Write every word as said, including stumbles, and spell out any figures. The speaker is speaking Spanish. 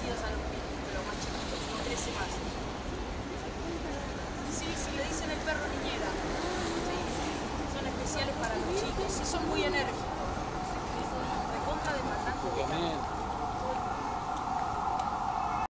parecidos a los míos, pero más chiquitos, no crece más. Sí, sí, le dicen el perro niñera. Sí, son especiales para los chicos y son muy enérgicos.